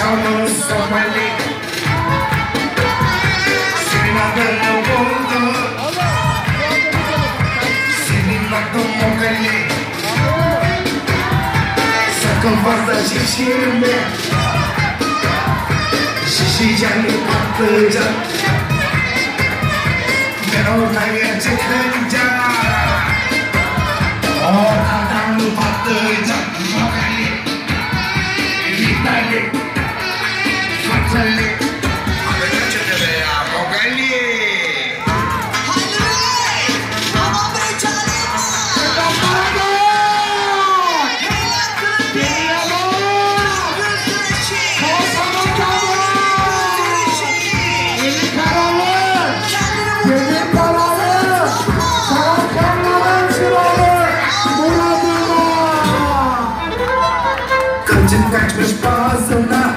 Yaşamın somali senin adını buldu. Senin adın Mogali. Sakın fazla şişirme. Şişeceğini patlayacak. Ben ortaya çıkınca ortadan patlayacak. Mogali, Vitali, Fatali. Abi kaçırdı be ya Mogali. Kaçmış boğazına,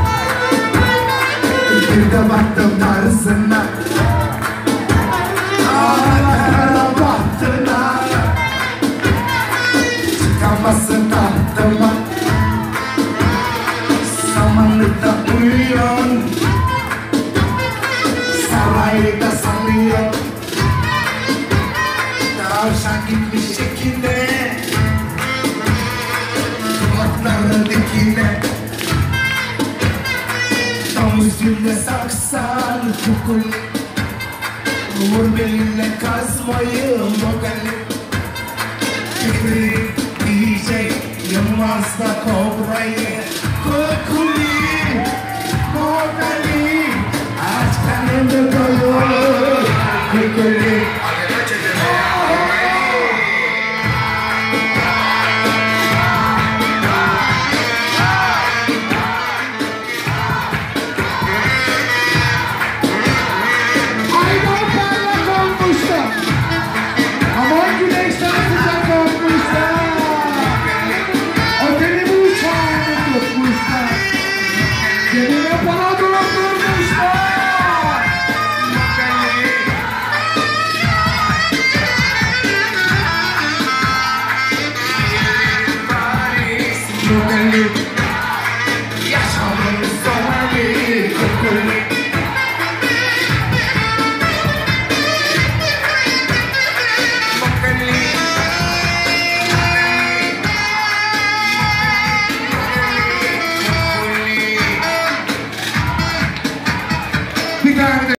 bir de baktım tarzına. Kara bahtına, çıkamazsın tahtıma. Samanlıkta uyuyor, sarayda sanıyor. Tavşan gitmiş şekilde, kulakları dikine. Tam üstünde saksan kukuli. Vur belinle kazmayı Mogali. Fikri DJ Yılmaz'da kobrayı kukuli. Mogali aç kanını doyur kukuli. Yaşamın somali kukuli. Bir tane